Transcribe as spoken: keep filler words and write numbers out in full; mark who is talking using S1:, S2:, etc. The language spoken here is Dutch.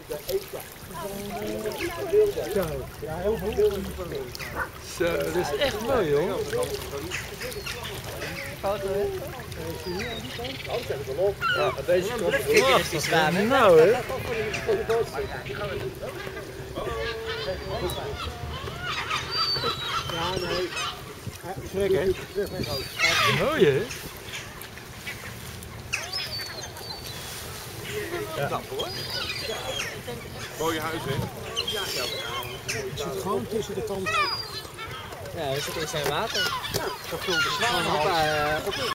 S1: Ja, heel veel.
S2: Zo, dat is echt mooi, joh.
S3: Foto, hè?
S2: Ja, deze komt
S3: Is die zwaar, hè?
S2: nou, hè?
S1: Ja, nee. Schrik, hè?
S2: Mooi, hè?
S4: Ja. Hoor. Mooie huis, hè?
S1: Het zit gewoon tussen de kanten.
S3: Ja, we zitten in zijn water. Ja, dat vult het.